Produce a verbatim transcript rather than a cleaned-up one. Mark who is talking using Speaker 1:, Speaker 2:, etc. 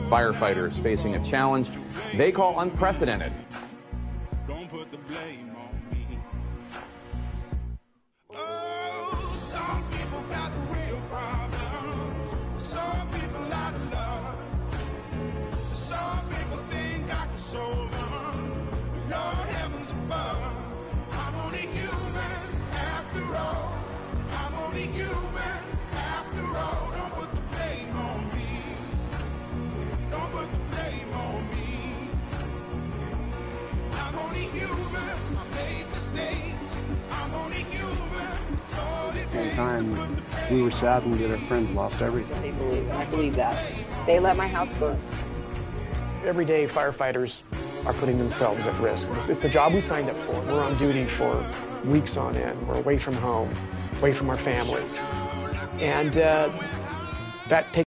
Speaker 1: Firefighters facing a challenge they call unprecedented.
Speaker 2: Don't put the blame on me. Oh, some people got the real problem. Some people out of love. Some people think I can solve them. Lord heavens above, I'm only human after all. I'm only human after all. Don't put the blame on me. Don't put the blame on me. I'm only human. I made mistakes. I'm only human. So
Speaker 3: At the same time, we were sad when we did our friends lost everything.
Speaker 4: They believe it. I believe that. They let my house burn.
Speaker 5: Every day, firefighters are putting themselves at risk. It's, it's the job we signed up for. We're on duty for weeks on end. We're away from home, away from our families. And uh, that takes